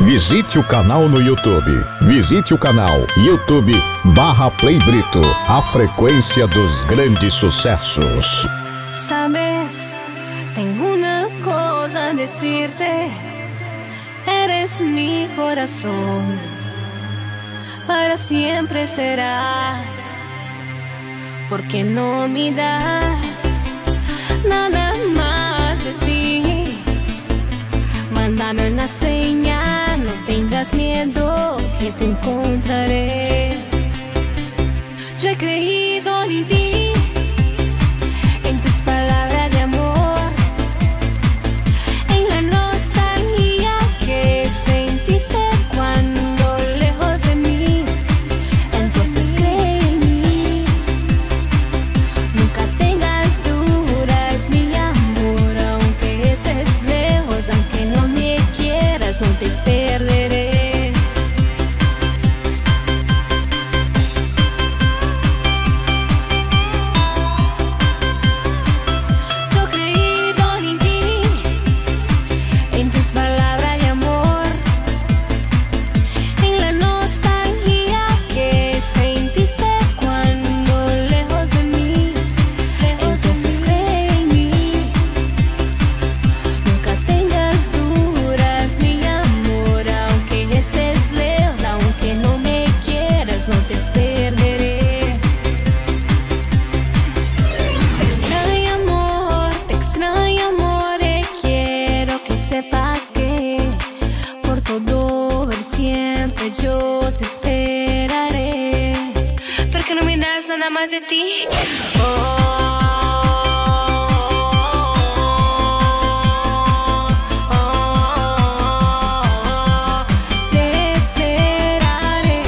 visite o canal no YouTube. Visite o canal YouTube/Play Brito, a frequência dos grandes sucessos. Sabes, tengo una cosa a decirte. Eres mi corazón, para siempre serás, porque no me das nada más de ti. Mándame una señal, no tengas miedo que te encontraré. Yo he creído en ti, en tus palabras de amor, en la nostalgia que sentiste cuando lejos de mí. Entonces cree en mí, nunca tengas dudas, mi amor. Aunque estés lejos, aunque no me quieras, no te perderé. Yo te esperaré, porque no me das nada más de ti. Te esperaré.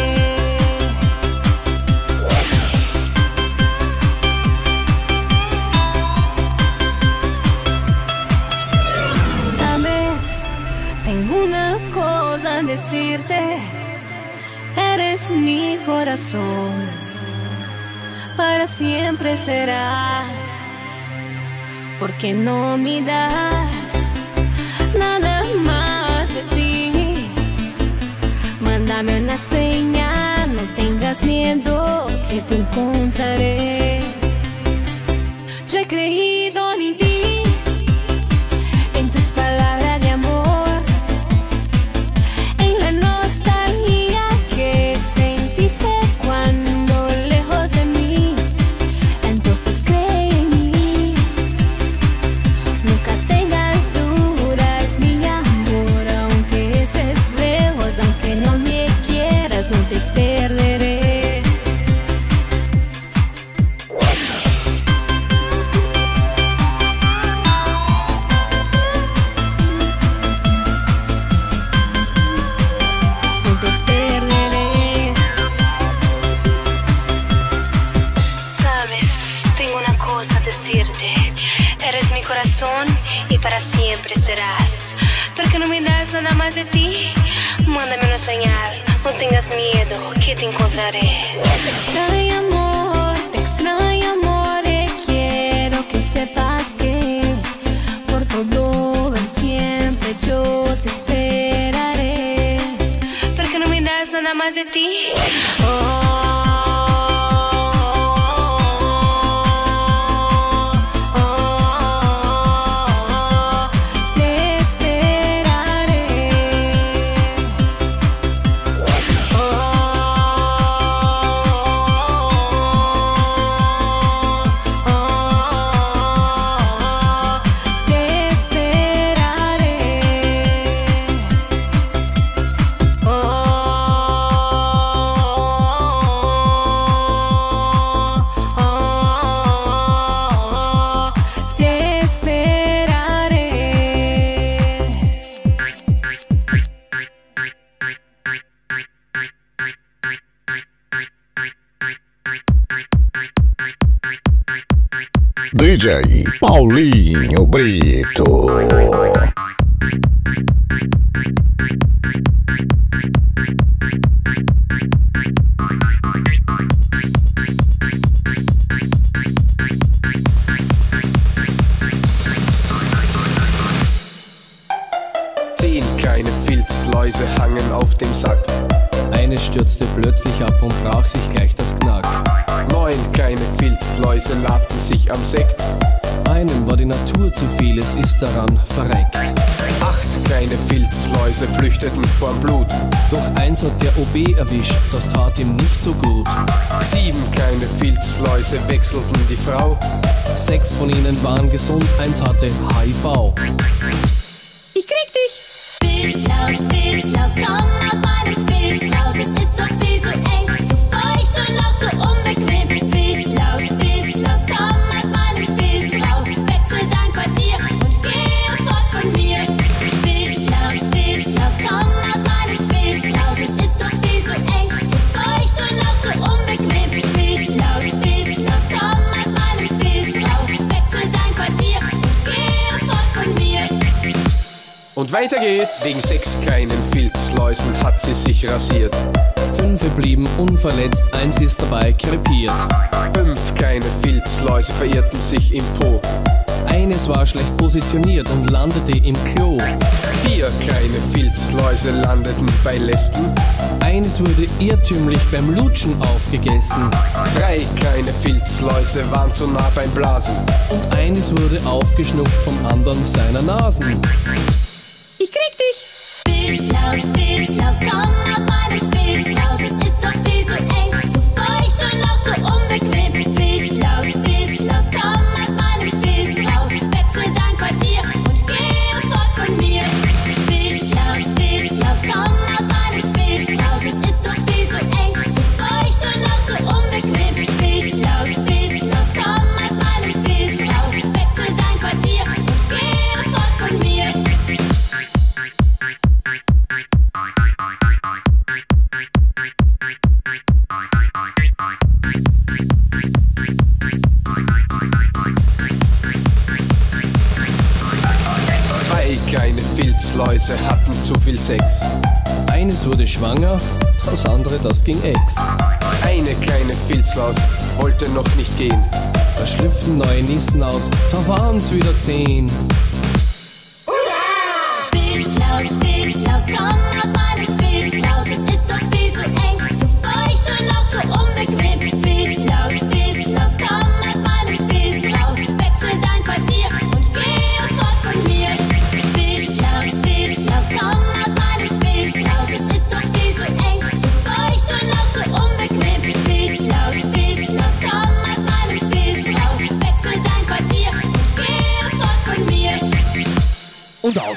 Sabes, tengo una cosa a decirte. Eres mi corazón, para siempre serás, porque no me das nada más de ti. Mándame una señal, no tengas miedo que te encontraré. Yo he creído en ti, en tus palabras de amor, eres mi corazón y para siempre serás, porque no me das nada más de ti. Mándame una señal, no tengas miedo que te encontraré. Te extraño amor, quiero que sepas que por todo el siempre yo te esperaré, porque no me das nada más de ti. DJ Paulinho Brito. Filzläuse hangen auf dem Sack. Eine stürzte plötzlich ab und brach sich gleich das Knack. 9 kleine Filzläuse labten sich am Sekt. Einem war die Natur zu viel, es ist daran verreckt. 8 kleine Filzläuse flüchteten vor Blut. Doch eins hat der OB erwischt, das tat ihm nicht so gut. 7 kleine Filzläuse wechselten die Frau. 6 von ihnen waren gesund, eins hatte HIV. Ich krieg dich! Filzlaus, komm aus meinem Filz raus. Es ist doch viel zu eng, zu feucht und auch zu unbequem. Filzlaus, komm aus meinem Filz raus. Wechsel dein Quartier und gehe fort von mir. Filzlaus, komm aus meinem Filz raus. Es ist doch viel zu eng, zu feucht und auch zu unbequem. Filzlaus, komm aus meinem Filz raus. Wechsel dein Quartier und gehe fort von mir. Und weiter geht's. Wegen 6 kleinen Filzläusen hat sie sich rasiert. 5 blieben unverletzt, eins ist dabei krepiert. 5 kleine Filzläuse verirrten sich im Po. Eines war schlecht positioniert und landete im Klo. 4 kleine Filzläuse landeten bei Lesben. Eines wurde irrtümlich beim Lutschen aufgegessen. 3 kleine Filzläuse waren zu nah beim Blasen. Und eines wurde aufgeschnupft vom anderen seiner Nasen. Ich krieg dich! Filzlaus, komm aus meinem Filz raus. Es ist doch viel zu eng, zu feucht und auch zu unbequem. Filzlaus, komm aus meinem Filz raus. Wechsel dein Quartier und gehe fort von mir. Filzlaus, komm aus meinem Filz raus. Es ist doch viel zu eng, zu feucht und auch zu unbequem. Filzlaus, komm aus meinem Filz raus. Wechsel dein Quartier und gehe fort von mir. Kleine Filzläuse hatten zu viel Sex. Eines wurde schwanger, das andere, das ging ex. Eine kleine Filzlaus wollte noch nicht gehen. Da schlüpften neue Nissen aus, da waren's wieder 10. Filzlaus, komm aus meinem Filz raus. Es ist doch viel zu eng, zu feucht und auch zu unbequem. Filzlaus, komm aus meinem Filz raus. Wechsel dein Quartier und gehe fort von mir. Filzlaus, komm aus meinem Filz raus. Es ist doch viel zu eng, zu feucht und auch zu unbequem. Filzlaus, komm aus meinem Filz raus. Wechsel dein Quartier und gehe fort von mir. Und aus.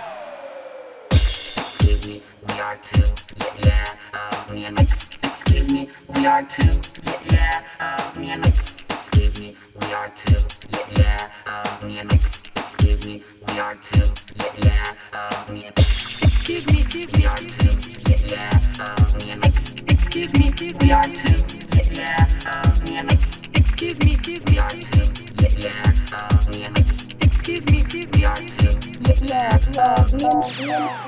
Excuse me, we are two, yeah, me and Mix. Excuse me, we are two, yeah, me and Mix. Excuse me, we are two, yeah, me and Mix. Excuse me, we are two, yeah, me and Mix. Excuse me, we are two, yeah, me and Mix. Excuse me, we are two, yeah, me and Mix. Excuse me, we are two, yeah, me and Mix. Excuse me, we are two, yeah, me and Mix.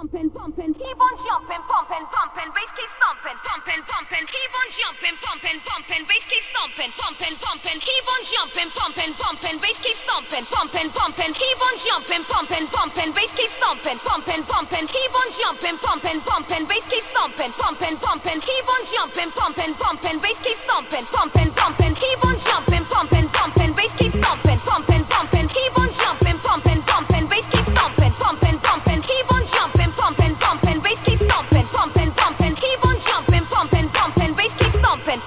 pumping, pumping, keep on jumping, pumping, pumping, bass keep stomping, pumping, pumping, keep on jumping, pumping, pumping, bass keep stomping, pumping, pumping, keep on jumping, pumping, pumping, bass keep stomping, pumping, pumping, keep on jumping, pumping, pumping, bass keep stomping, pumping, pumping, keep on jumping, pumping, pumping, bass keep stomping, pumping, pumping, keep on jumping, pumping, pumping, bass keep stomping, pumping, pumping, keep on jumping, pumping, pumping, bass keep stomping, pumping, pumping, keep on jumping, pumping, pumping, bass keep stomping, pumping, pumping, keep on jumping, pumping, pumping, bass keep stomping, pumping, pumping, keep on jumping, pumping, pumping, bass keep stomping.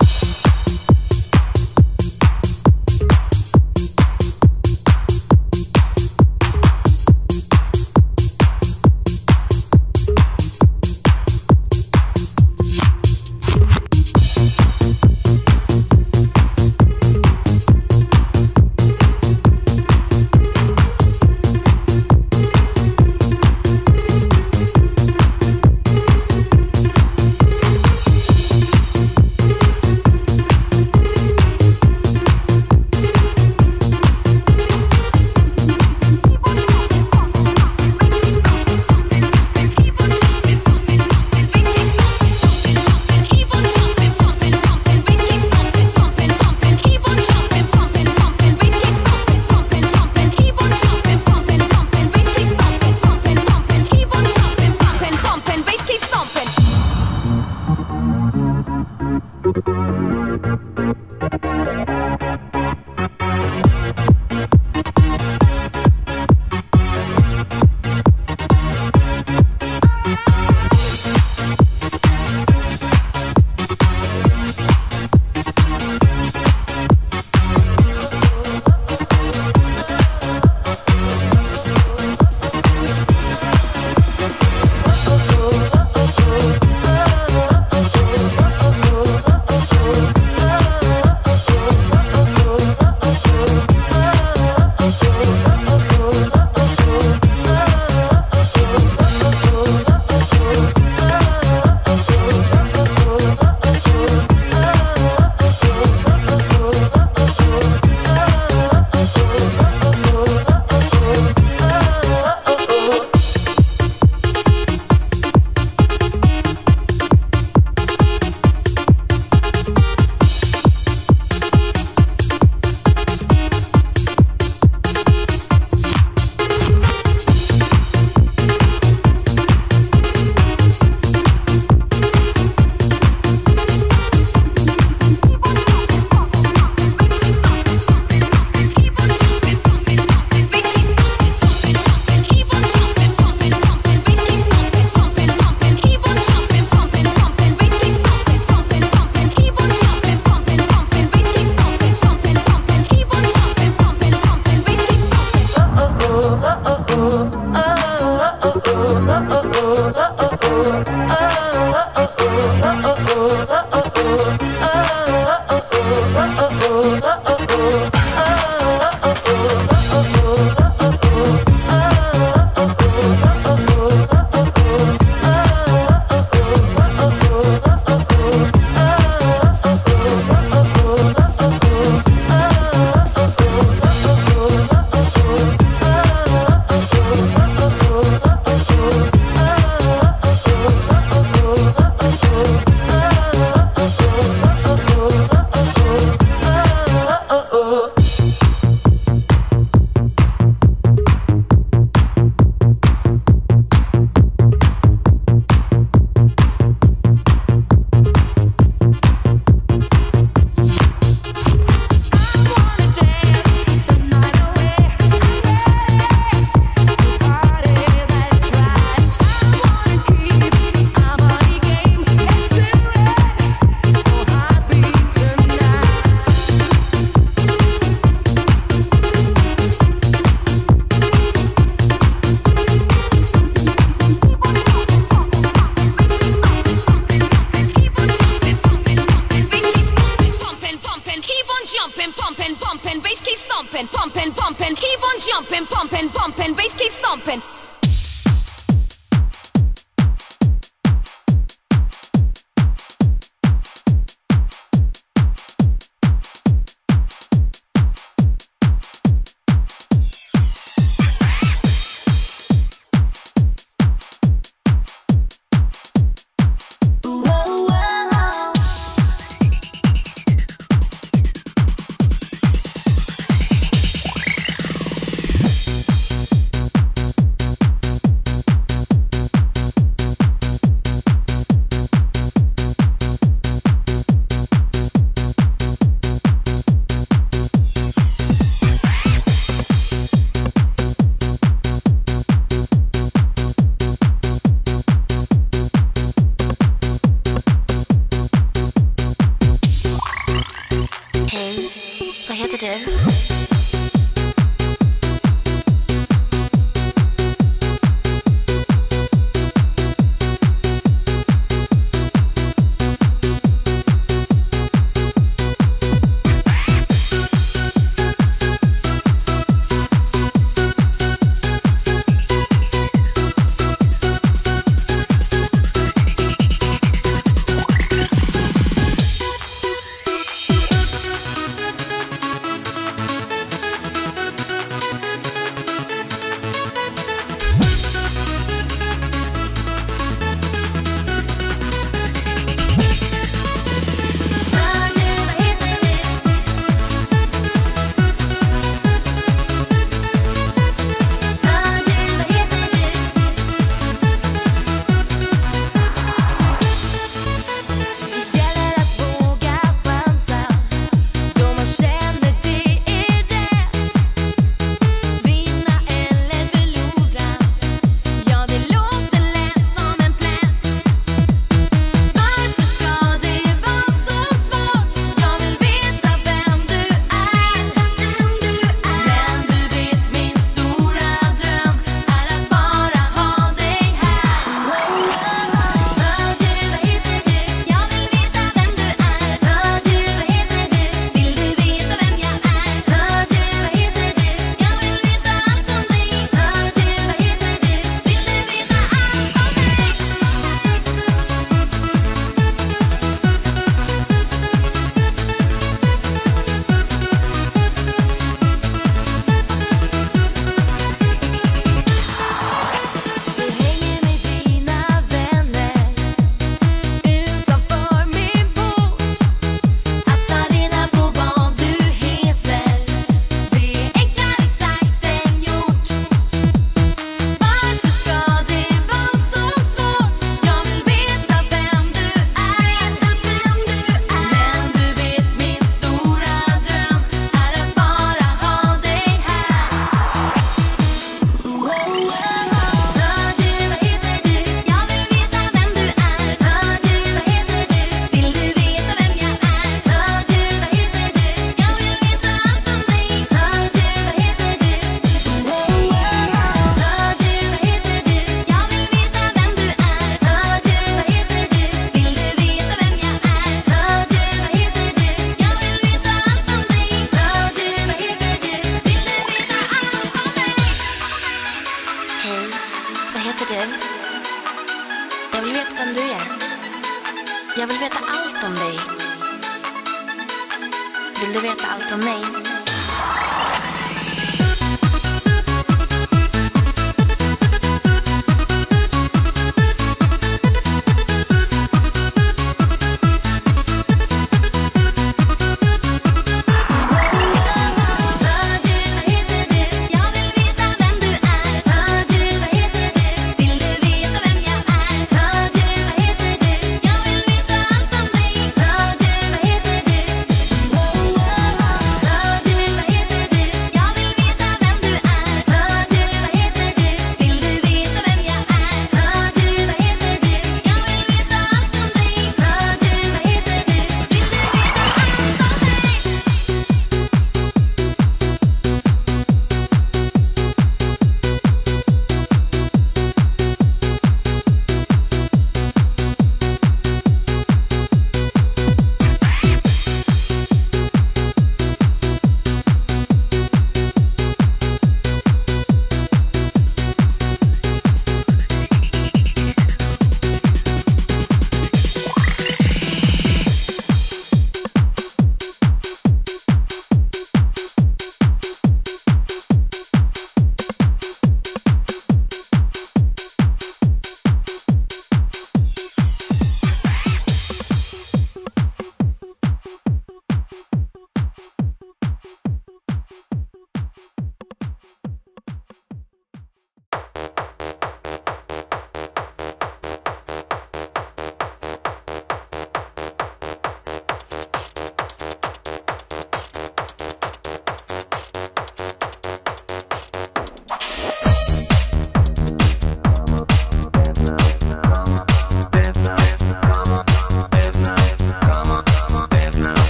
jumping, pumping, bumping, bass keep stomping. vet allt om mig.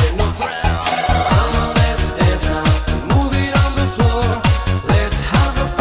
Let's have a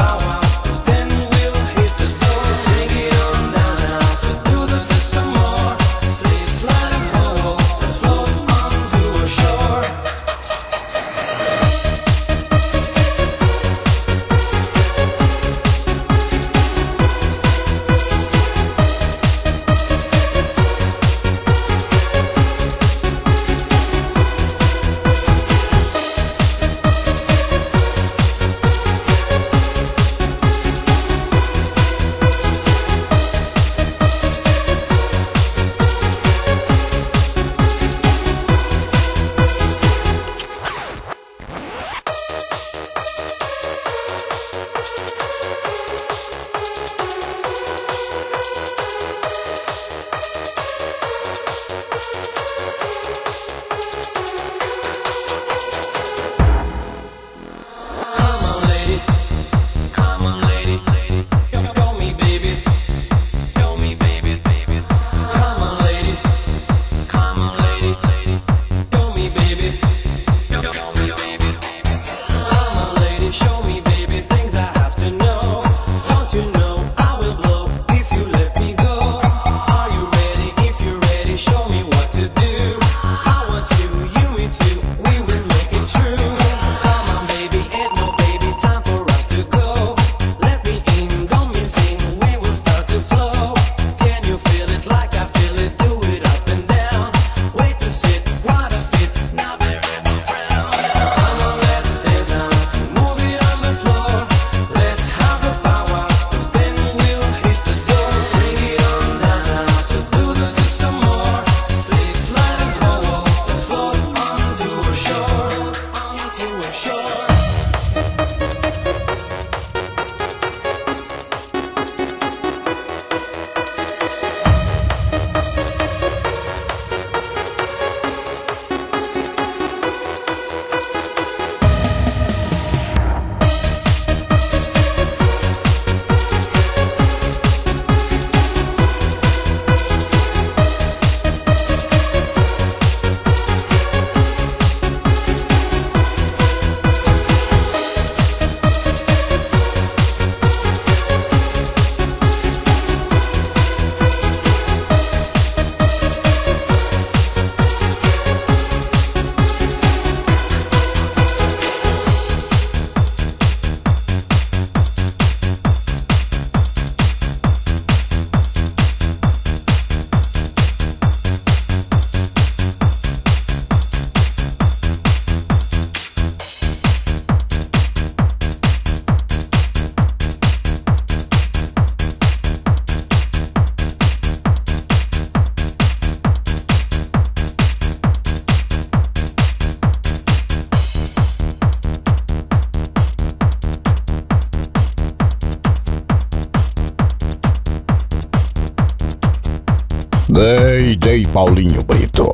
DJ Paulinho Brito.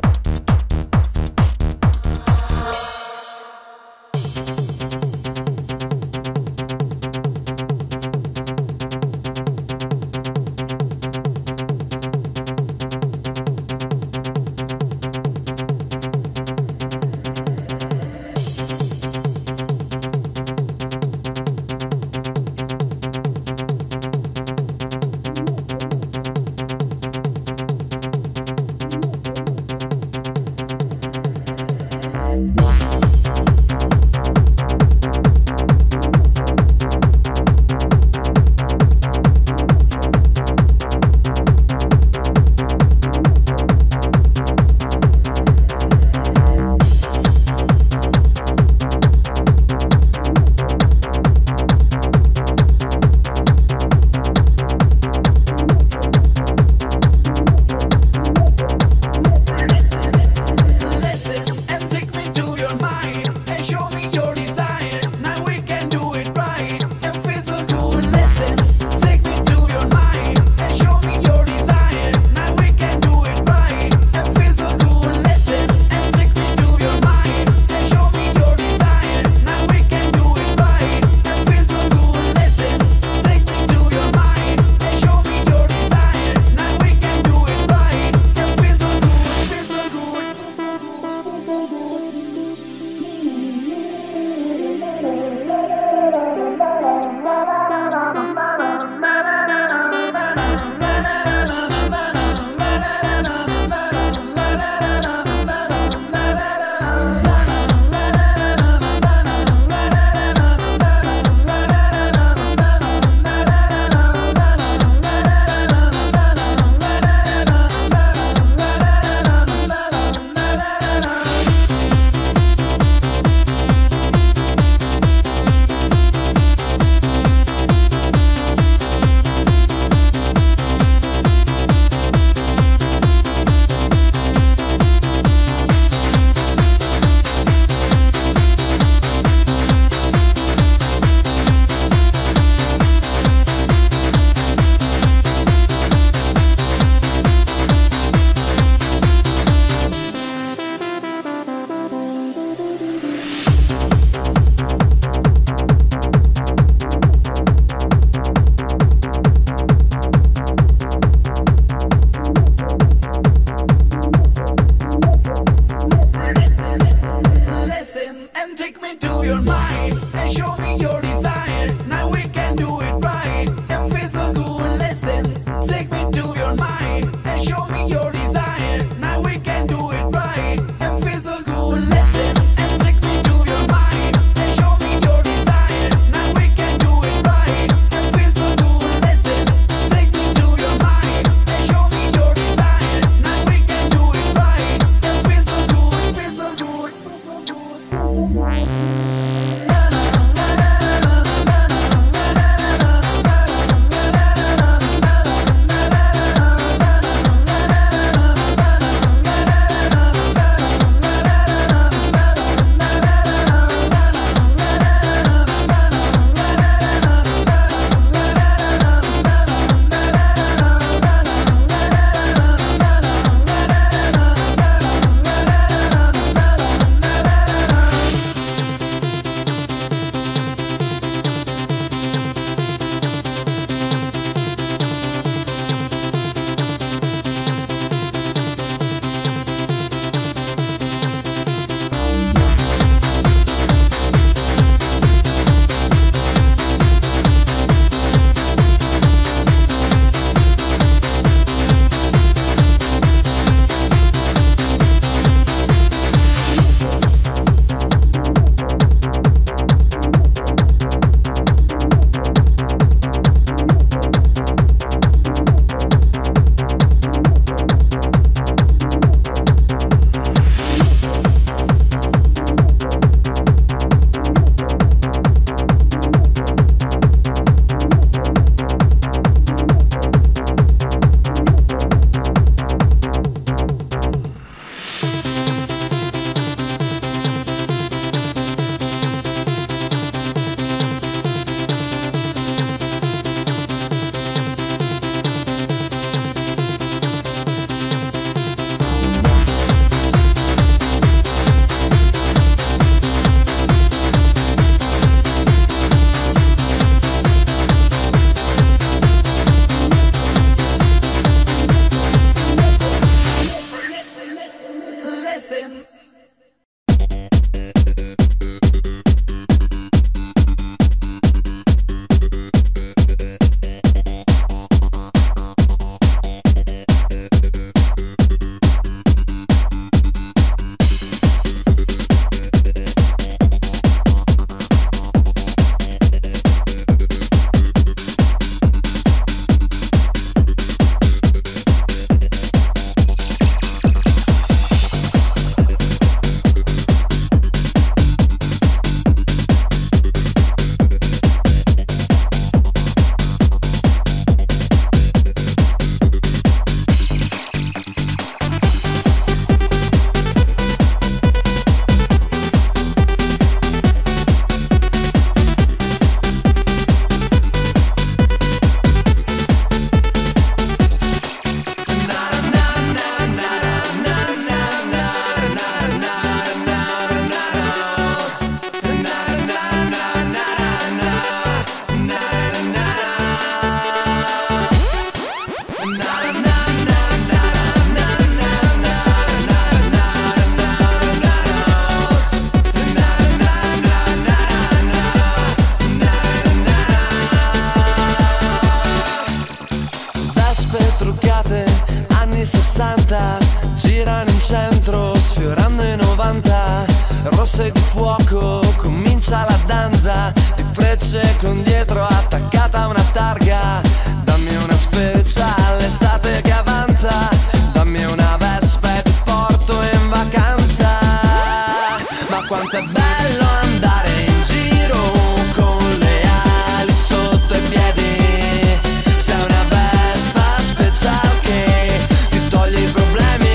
specie con dietro attaccata una targa. Dammi una speciale estate che avanza, dammi una Vespa e ti porto in vacanza. Ma quanto è bello andare in giro con le ali sotto i piedi. Sei una Vespa speciale che ti toglie i problemi.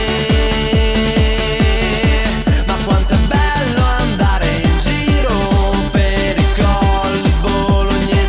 Ma quanto è bello andare in giro per i colli bolognesi.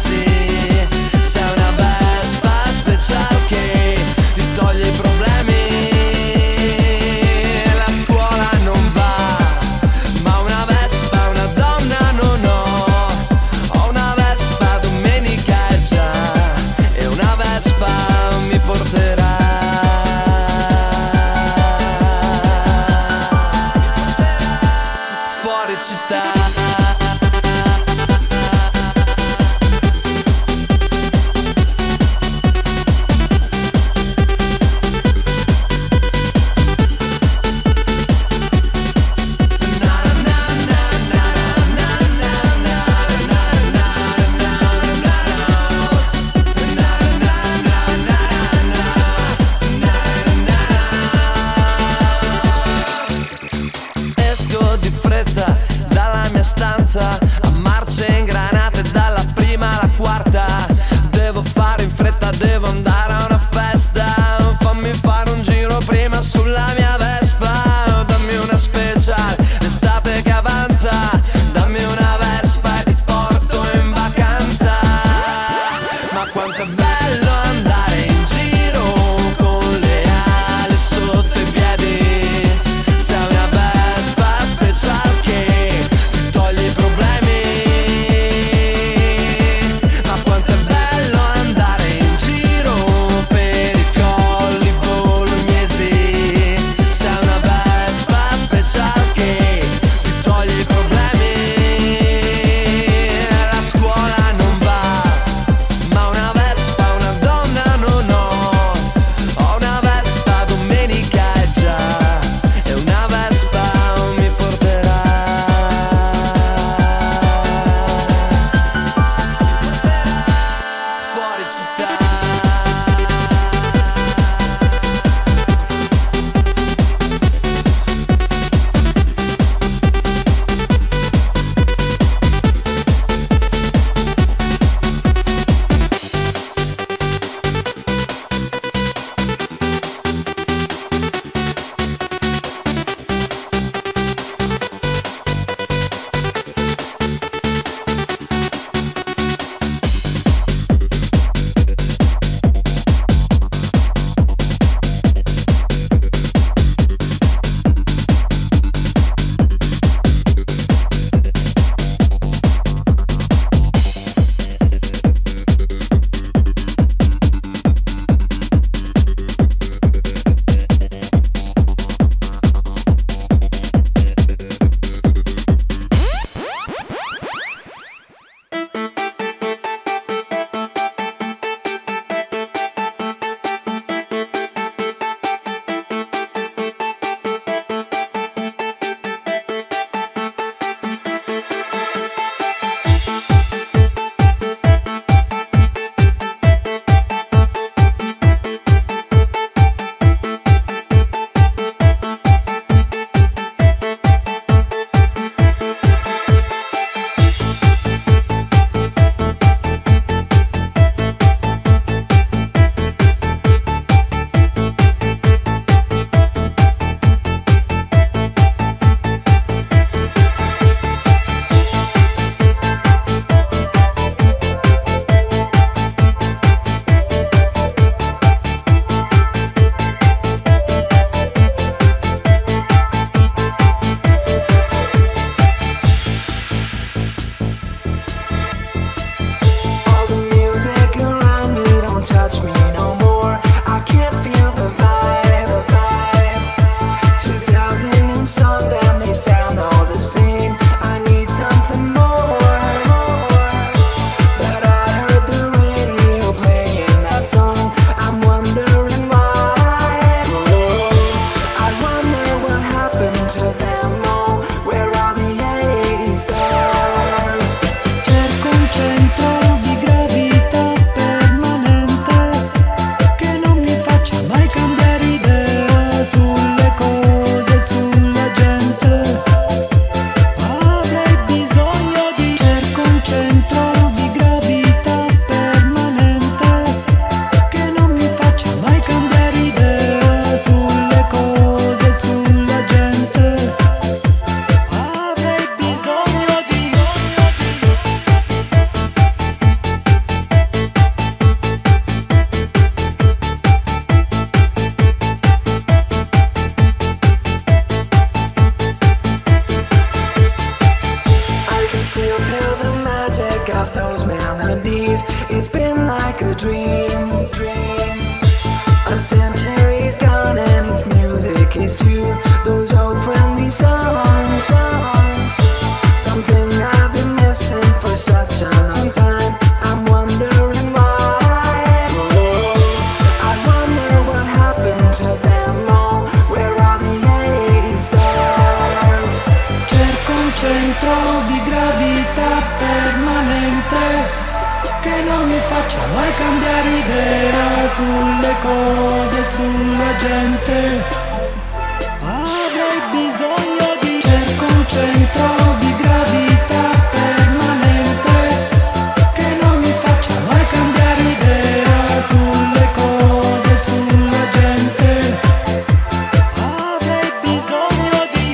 you feel the magic of those melodies? It's been like a dream. A century's gone and its music is too. Those old friendly songs. Something I've been missing for such a long time. I'm wondering why. I wonder what happened to them all. Where are the 80 stars? Cerco un centro di gravità permanente che non mi faccia mai cambiare idea sulle cose, sulla gente. Avrei bisogno di cerco un centro di gravità permanente che non mi faccia mai cambiare idea sulle cose, sulla gente. Avrei bisogno di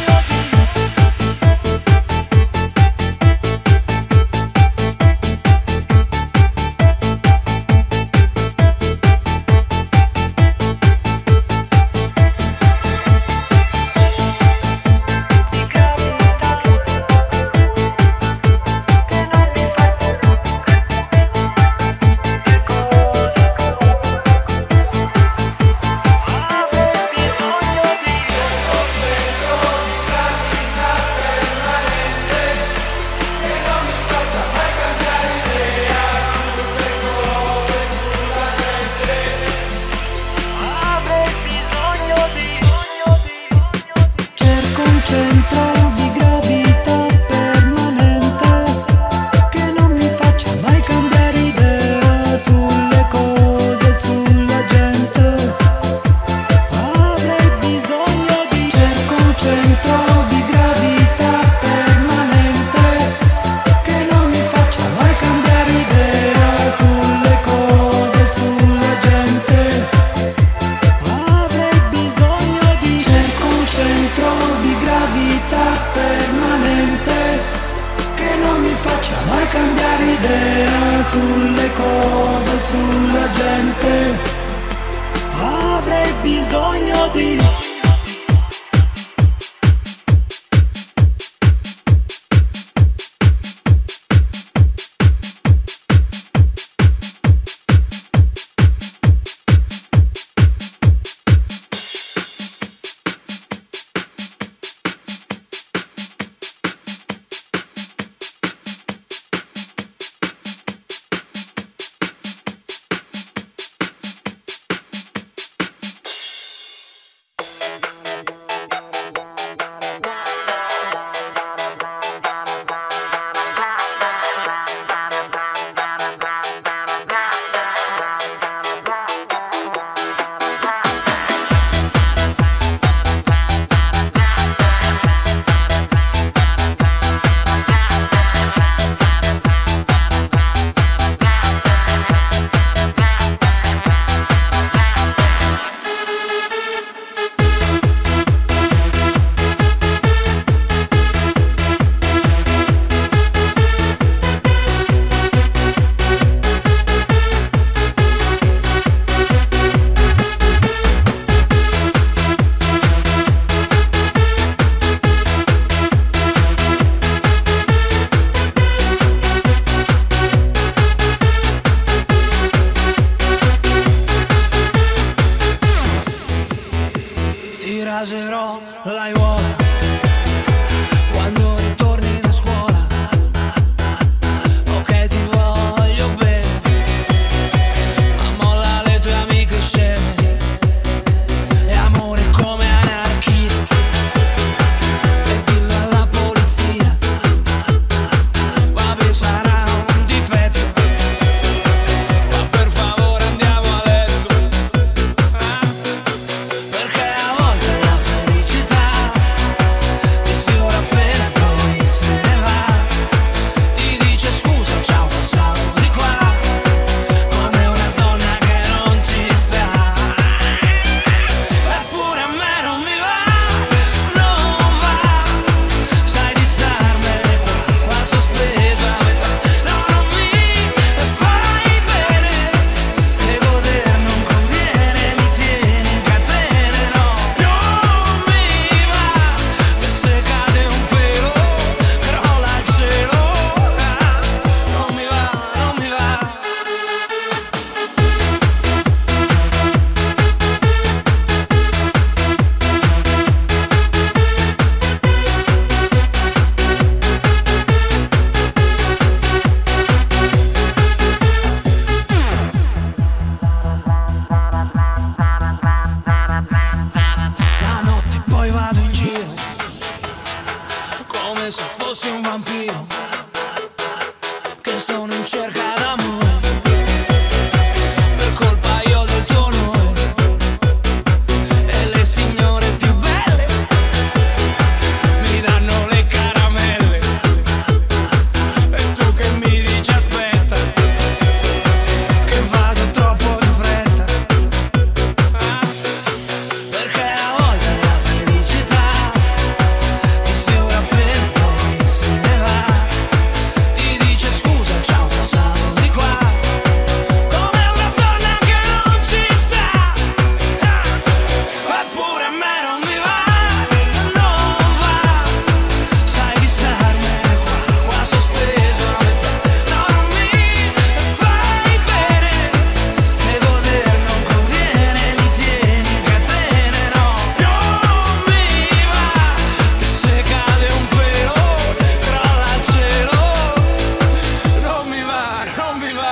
cerco un centro di gravità permanente che non mi faccia mai cambiare idea sulle cose, sulla gente. Avrei bisogno di cerco un centro di gravità permanente che non mi faccia mai cambiare idea sulle cose, sulla gente. Avrei bisogno di cerco un centro di gravità permanente che non mi faccia mai cambiare idea sulle cose, sulla gente. Avrei bisogno di che sono in cerca d'amore, per colpa io del tuo onore. E le signore più belle mi danno le caramelle, e tu che mi dici aspetta, che vado troppo di fretta. Perché a volte la felicità ti sfiora appena poi se ne va, ti dice scusa ciao passato di qua, come una donna che non ci sta. Eppure a me non mi va, non va, sai di starmene qua sospeso a metà. No, non mi fai bene, e goder non conviene, mi tieni in catene. No, non mi va, che se cade un pelo crolla il cielo. Non mi va, non mi va.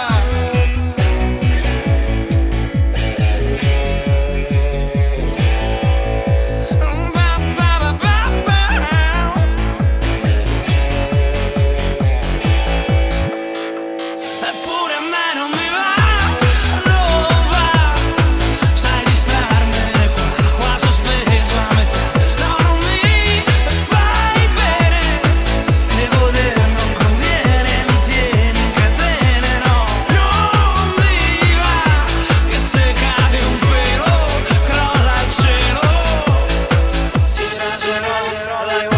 Eppure a me non mi va, non va, sai di starmene qua sospeso a metà. No, non mi fai bene, e goder non conviene, mi tieni in catene. No, non mi va, che se cade un pelo crolla il cielo. Tira giro, dai,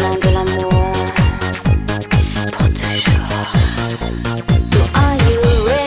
So are you ready?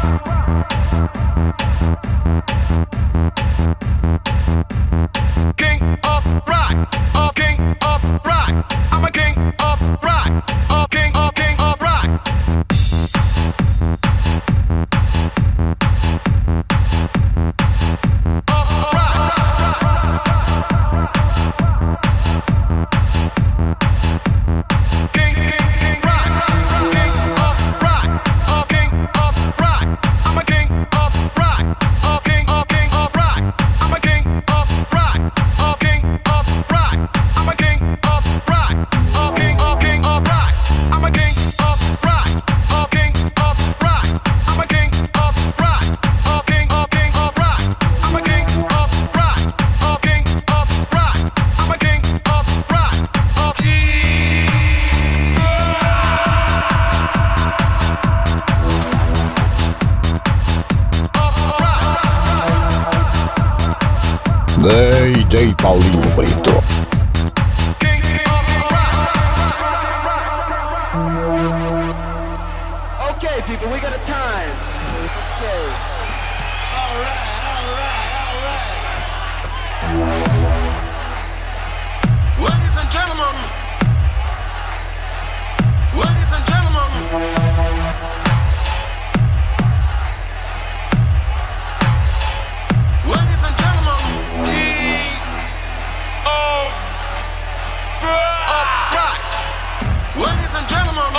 DJ Paulinho Brito. Okay, people, we got a times. Okay. All right. Ladies and gentlemen. Ladies and gentlemen. Ladies and gentlemen. Right. Ladies and gentlemen.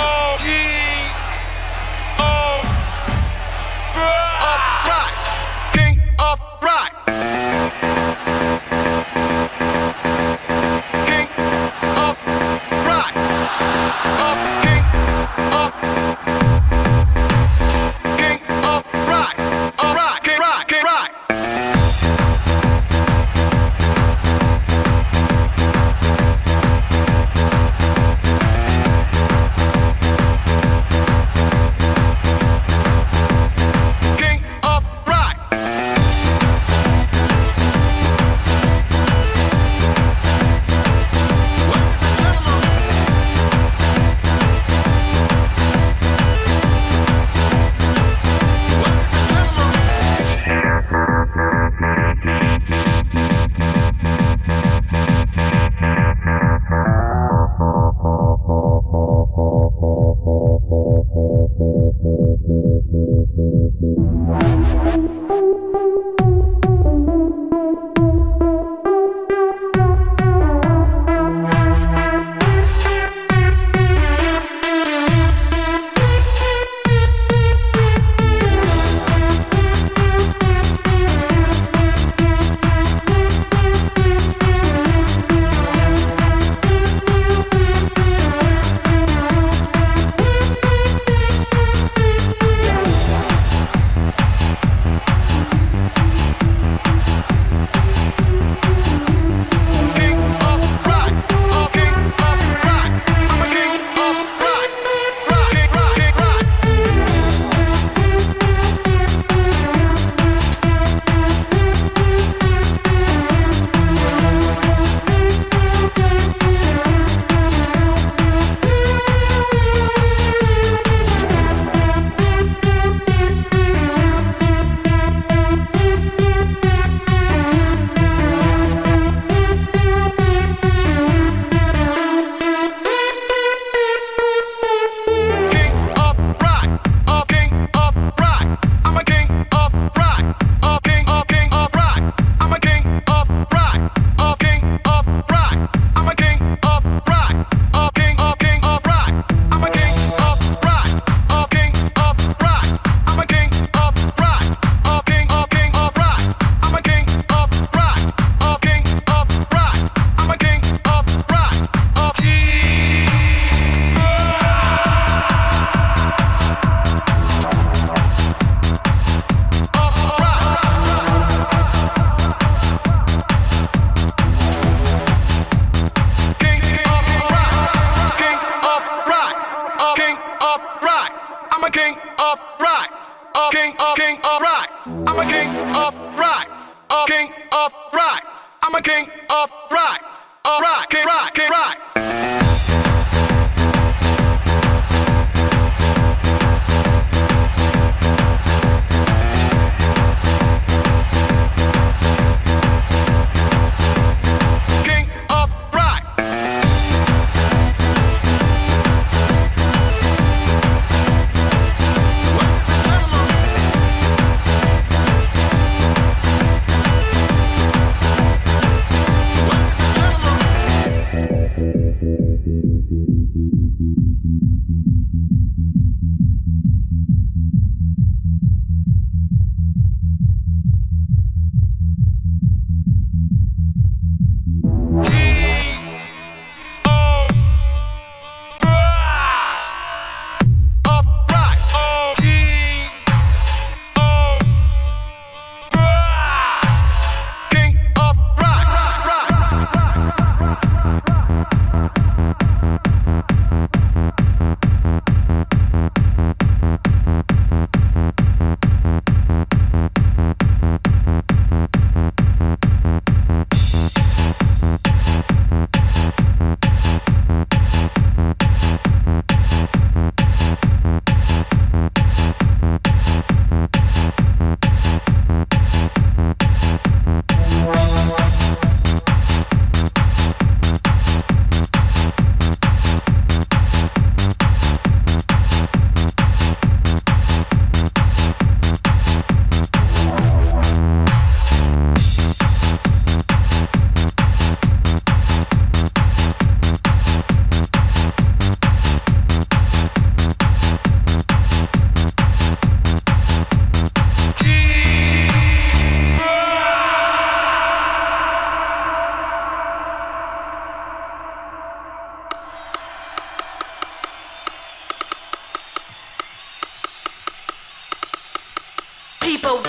People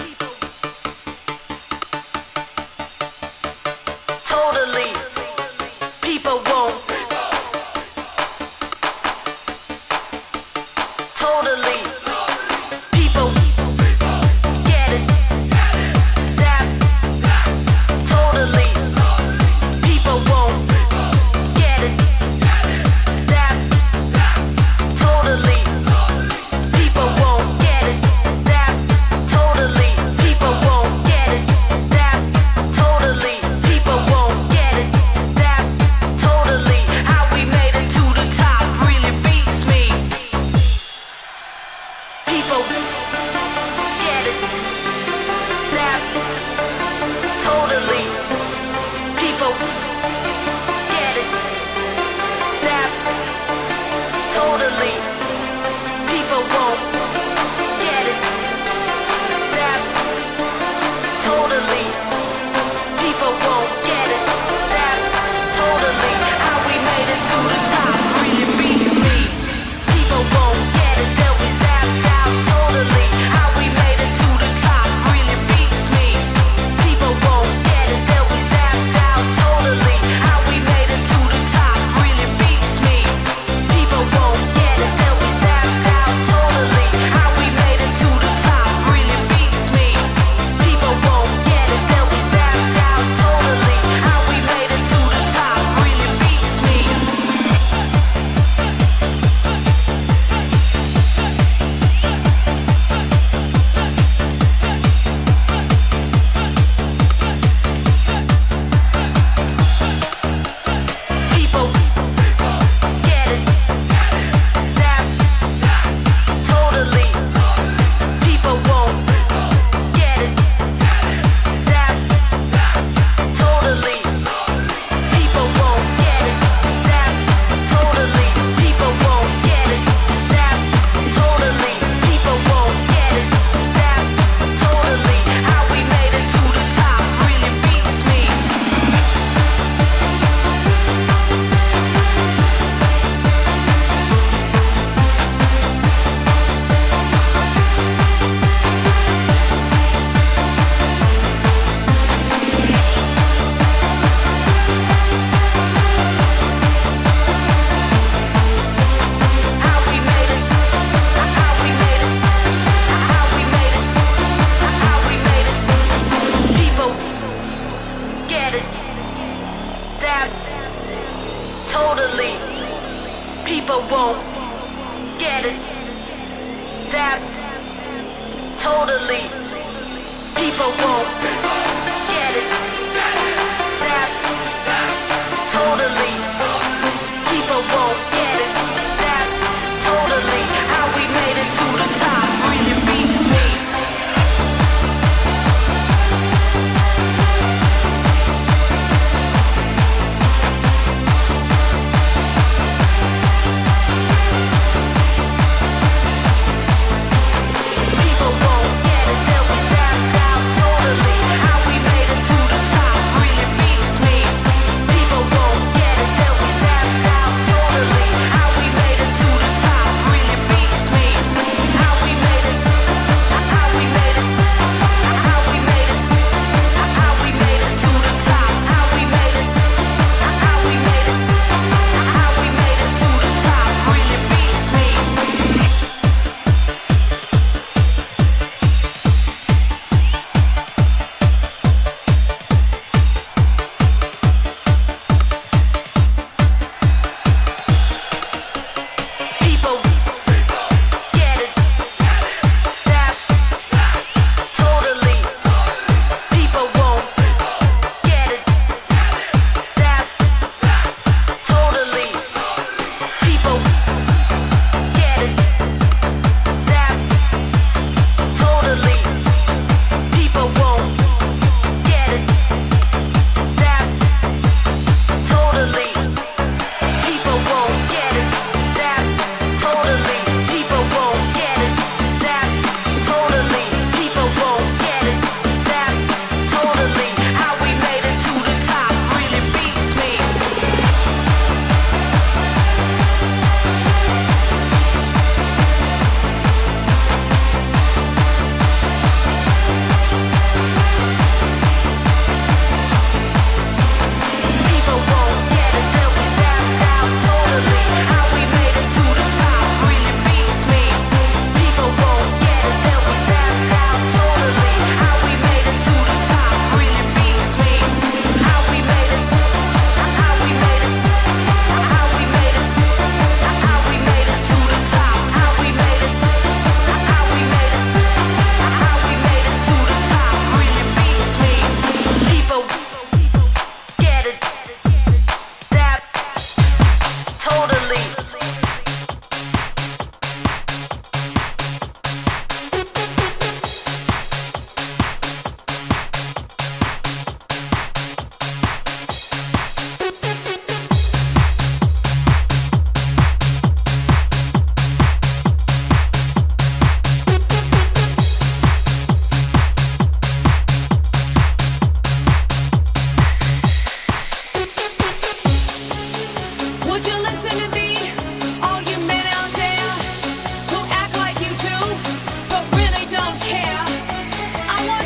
totally. People won't totally. People get it. That totally. People won't get it. That totally. People won't get it. That totally. People won't get it. That totally. People won't get it. That totally. How we made it to the top really beats me. People get it. That totally. People get it. That totally. People won't get it. That totally. People won't get it. That totally. How we made it to the top really beats me. People won't get it. They'll be zapped out totally. How we made it to the top really beats me. People won't get it. They'll be zapped out totally. How we made it to the top really beats me. People won't get it. They'll be zapped out totally. How we made it to the top really beats me. People won't get it. They'll be zapped out totally. How we made it to the top really beats me. People get it. That totally. People won't get it. That totally. People won't get it. That totally. People won't get it. That totally. People won't get it. That totally. How we made it to the top really beats me. How we made it. How we made it. How we made it. How we made it. People get it. That totally. People won't get it. That totally. People won't get it. That totally. People won't get it. That totally. How we made it to the top really beats me. People won't get it. They'll be zapped out totally.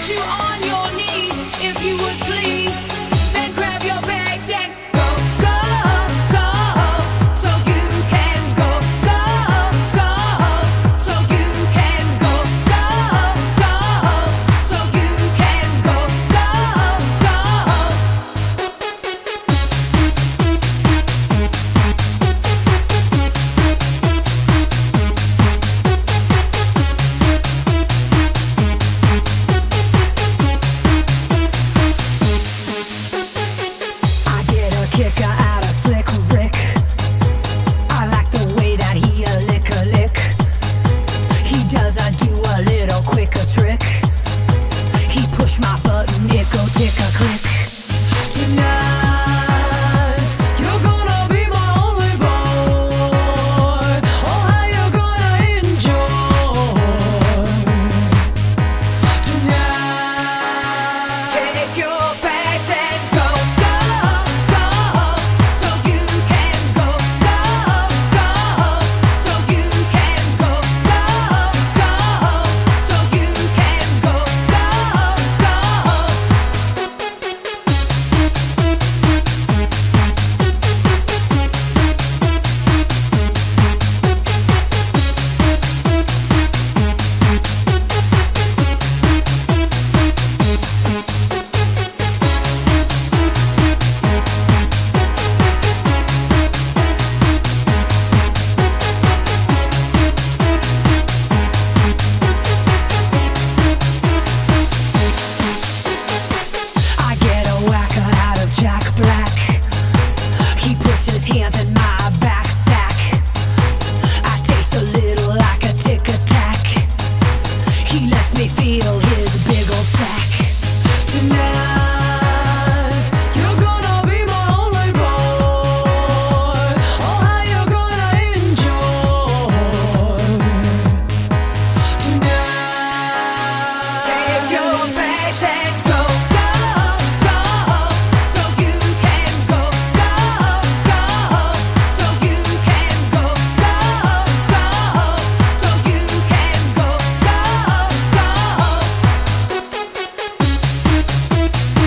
want you on your knees, if you would please. Then grab your bags and go, go, go. So you can go, go, go. So you can go, go, go. So you can go, go, go. I get a kick out of Slick Rick. I like the way that he a lick. He does do a little quicker trick. He push my button, it go tick a click. Tonight, you're gonna be my only boy. Oh, how you gonna enjoy tonight? Take your bags and go, go, go. So you can go, go, go. So you can go, go, go. So you can go, go, go. I get a whacker out of Jack Black. He puts his hands in my back sack. I taste a little like a tic tac. He lets me feel his big old sack. Tonight, you're gonna be my only boy. Oh, how you gonna enjoy tonight? Take your bags and go, go, go. So you can go, go, go. So you can go, go, go. So you can go, go, go.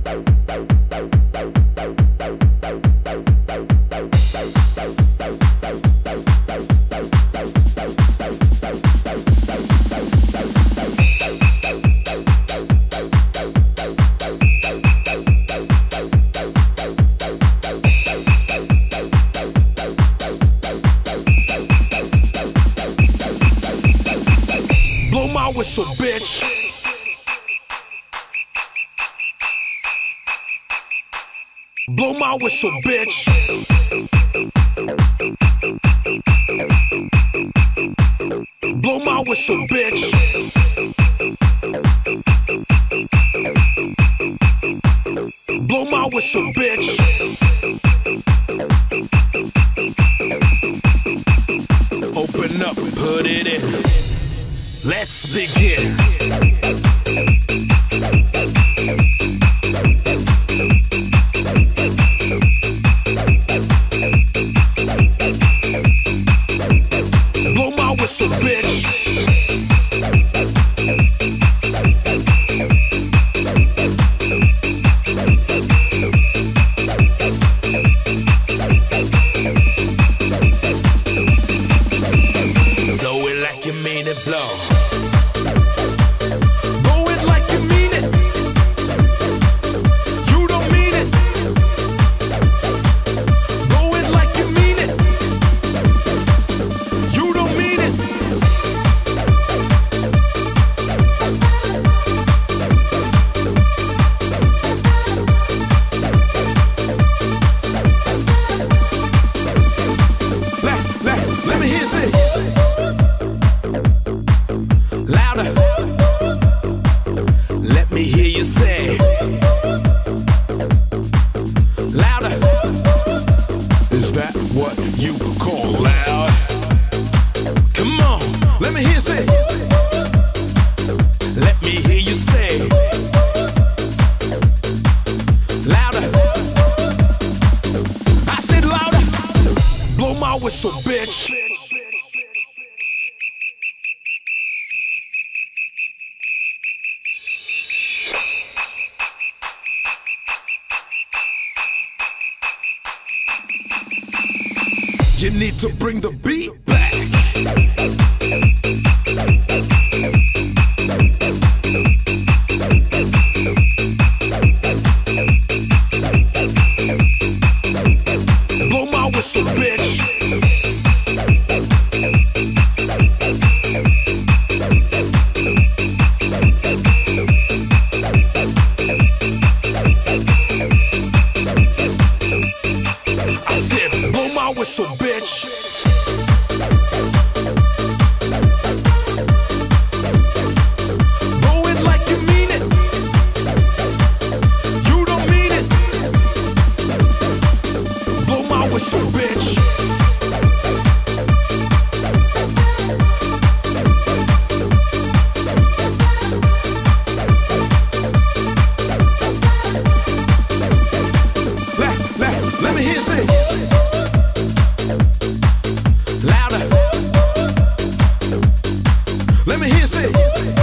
Blow my whistle, bitch. Blow my whistle, bitch. Blow my whistle, bitch. Blow my whistle, bitch. Open up, put it in. Let's begin. Blow my whistle, bitch. Blow it like you mean it, blow. Blow it like you mean it. You don't mean it. Blow it like you mean it. You don't mean it. Let me hear you say. Louder. Let me hear you say. Louder. Is that what you call loud? Come on, let me hear you say. Let me hear you say. Louder. I said louder. Blow my whistle, bitch. You need to bring the beat back. Blow my whistle, bitch. I said, blow my whistle, bitch. Blow it like you mean it. You don't mean it. Blow my whistle, bitch. Let me hear you say. Louder. Let me hear you say.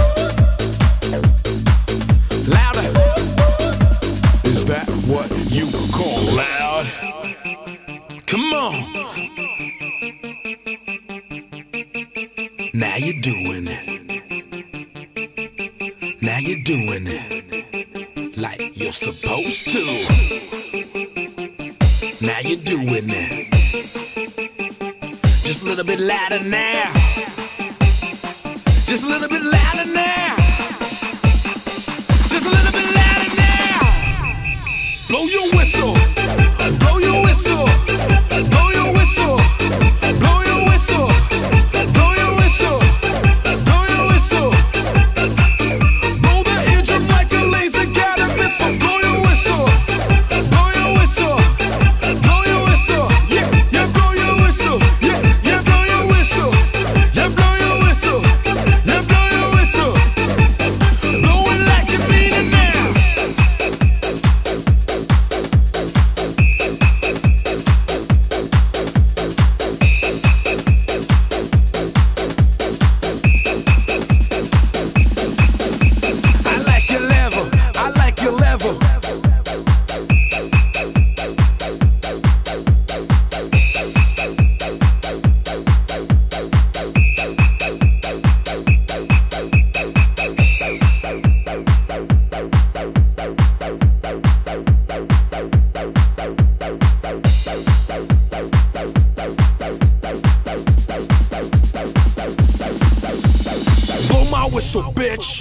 Louder. Is that what you call loud? Come on. Now you're doing it. Now you're doing it like you're supposed to. Now you're doing it. Just a little bit louder now. Just a little bit louder now. Just a little bit louder now. Blow your whistle. Blow your whistle. Blow your whistle. Blow your whistle. Blow your whistle. Blow your whistle. Blow the eardrum like a laser guided missile. Blow your whistle. Blow your whistle. Blow your whistle. Yeah, yeah, blow your whistle. Yeah, yeah, blow your whistle. Yeah, blow your whistle. Yeah, blow your whistle. Blow it like you mean it now. Blow my whistle, bitch.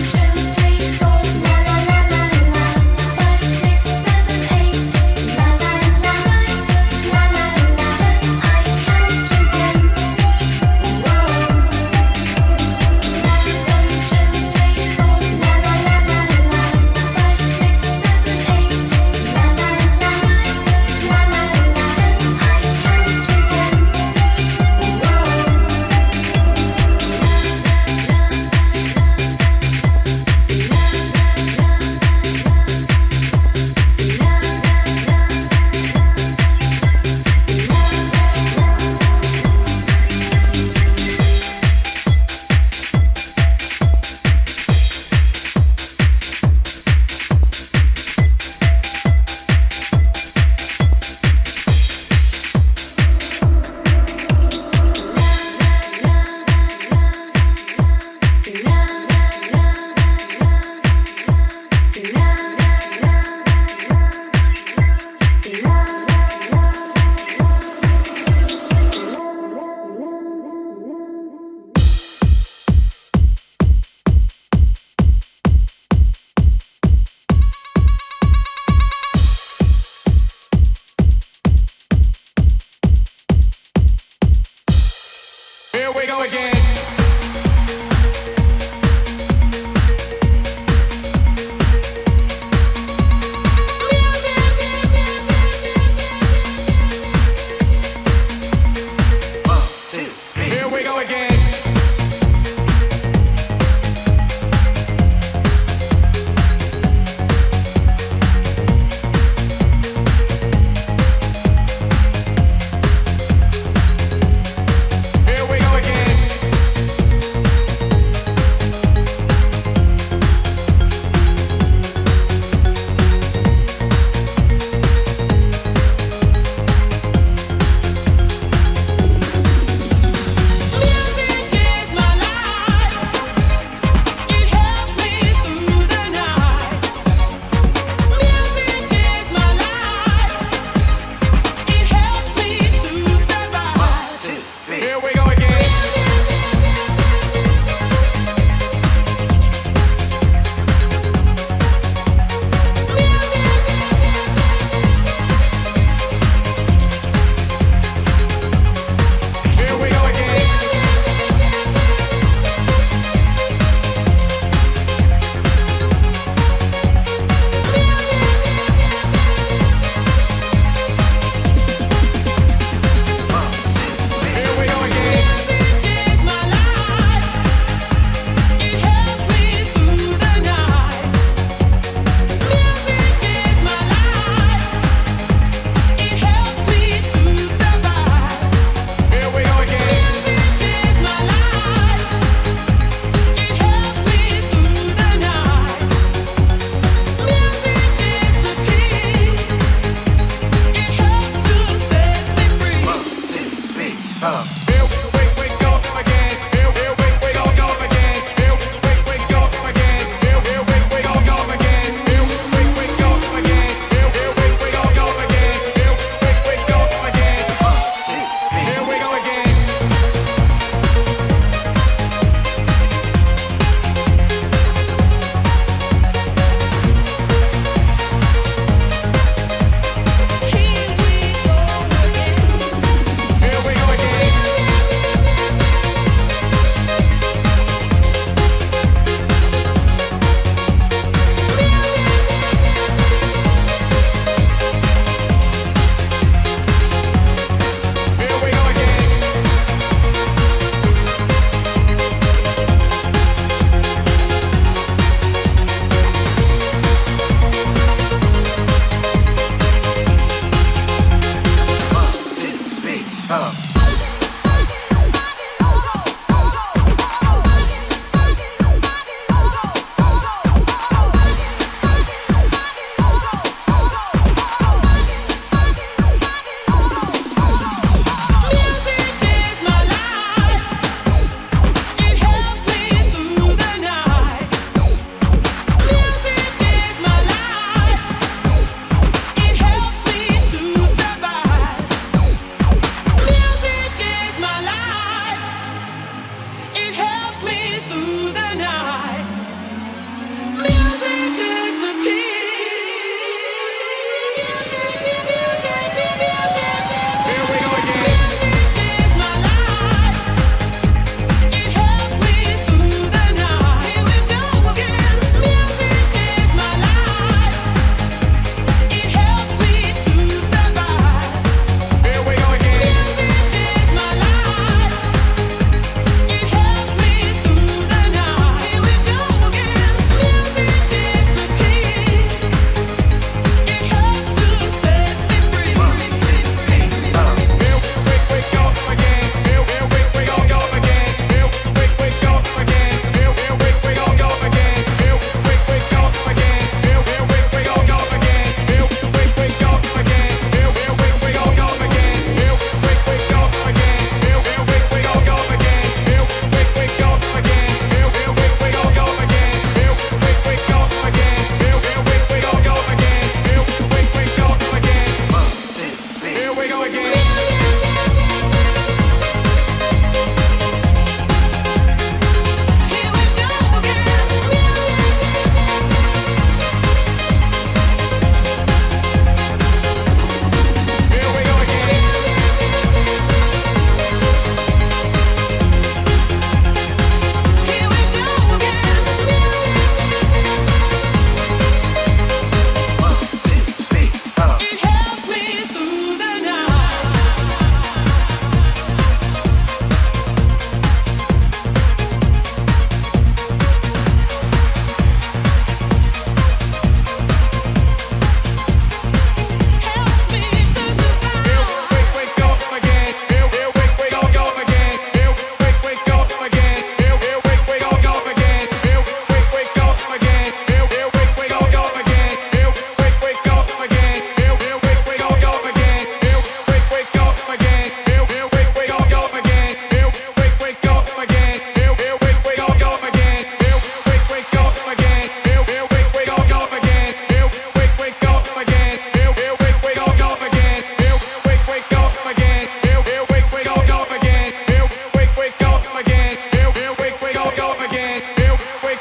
La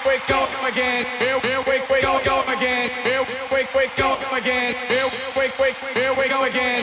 go again. Here we go again. Here we go again. Here we go again.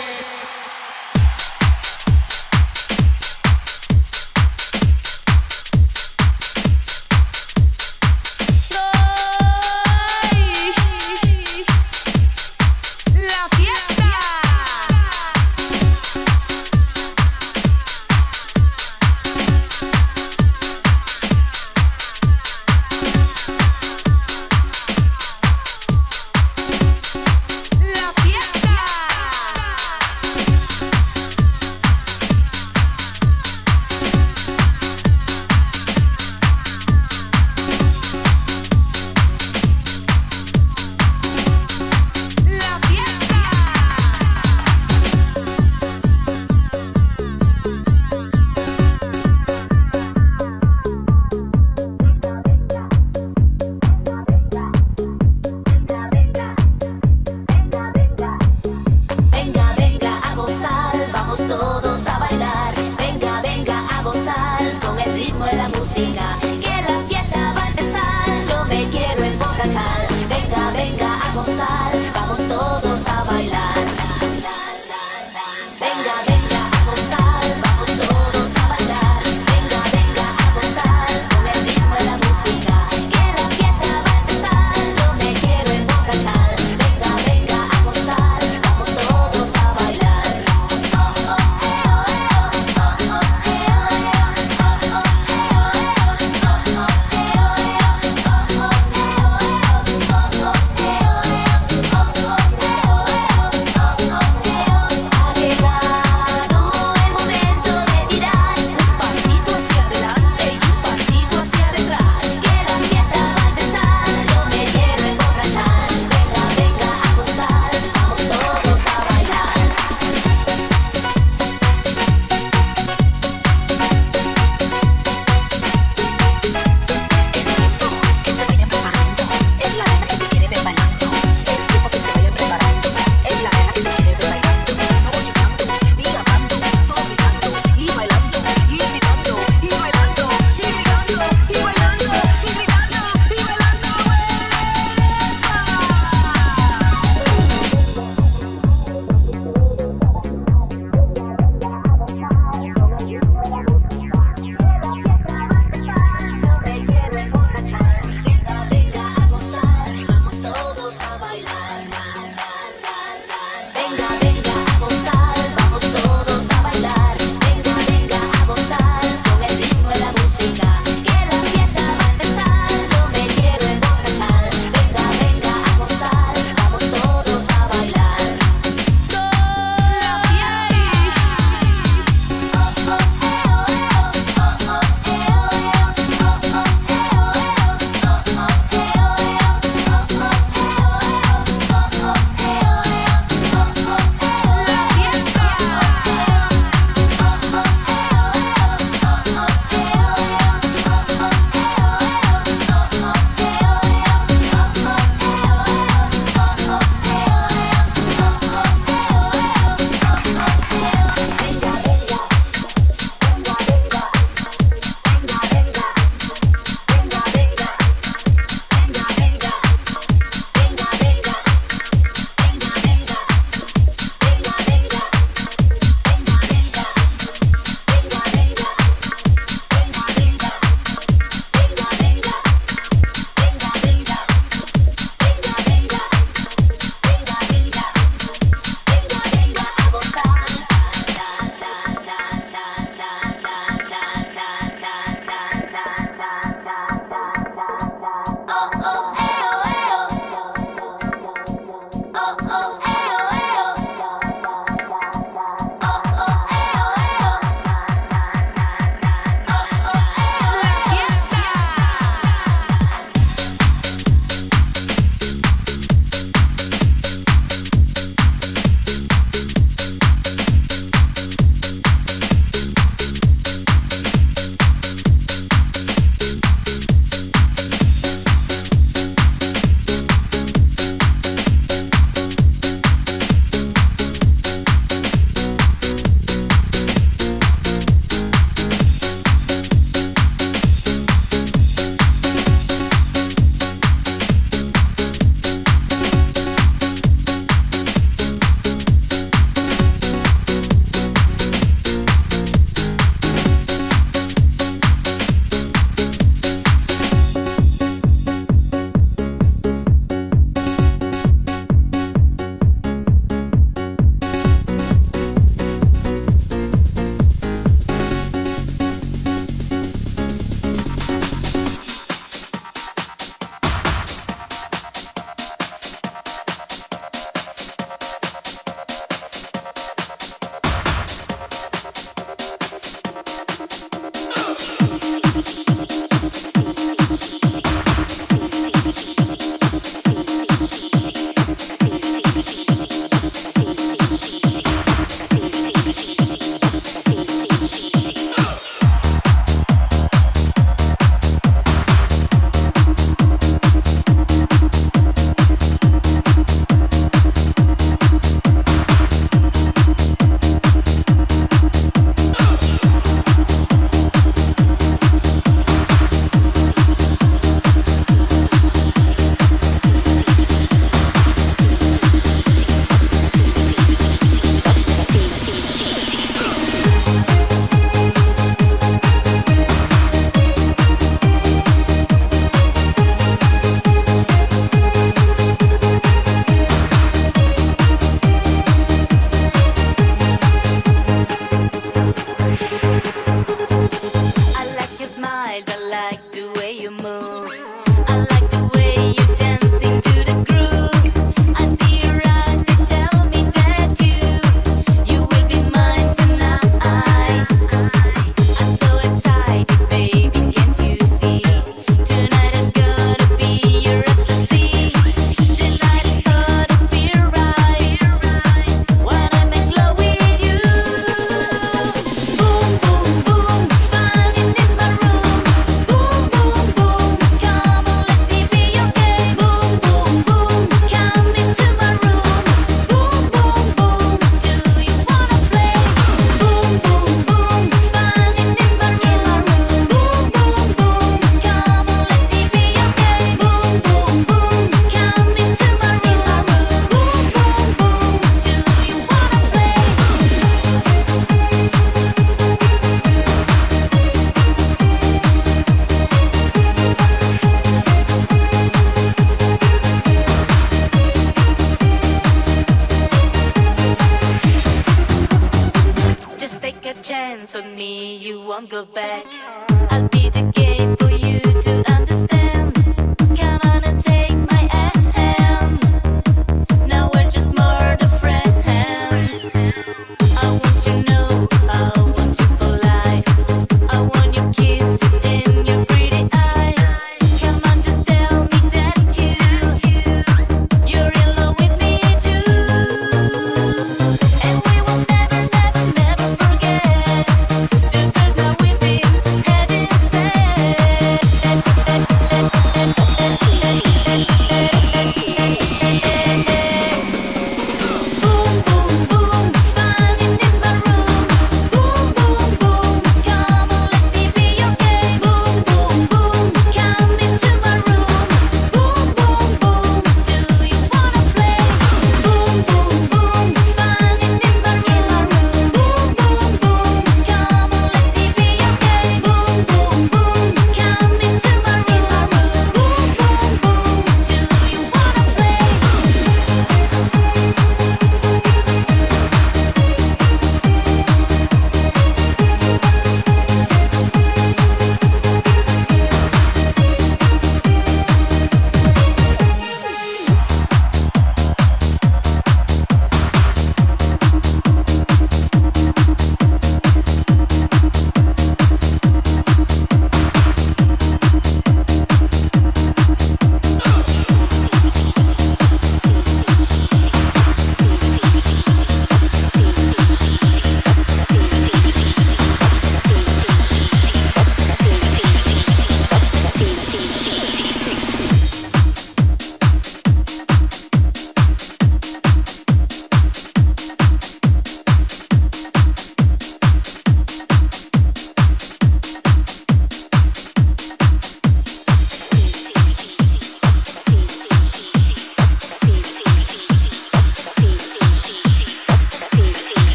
won't go back. I'll be the game for you to understand.